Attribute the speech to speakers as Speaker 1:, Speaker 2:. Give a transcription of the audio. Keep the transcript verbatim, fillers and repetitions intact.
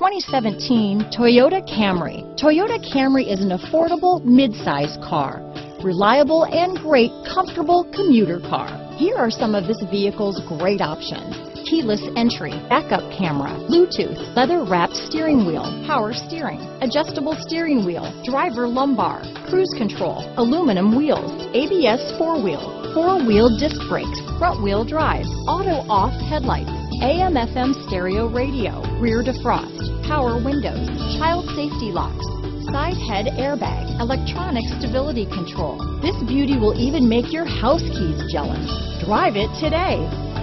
Speaker 1: twenty seventeen Toyota Camry. Toyota Camry is an affordable mid-size car, reliable and great comfortable commuter car. Here are some of this vehicle's great options: keyless entry, backup camera, Bluetooth, leather-wrapped steering wheel, power steering, adjustable steering wheel, driver lumbar, cruise control, aluminum wheels, A B S four-wheel, four-wheel disc brakes, front-wheel drive, auto-off headlights, A M F M stereo radio, rear defrost, power windows, child safety locks, side head airbag, electronic stability control. This beauty will even make your house keys jealous. Drive it today.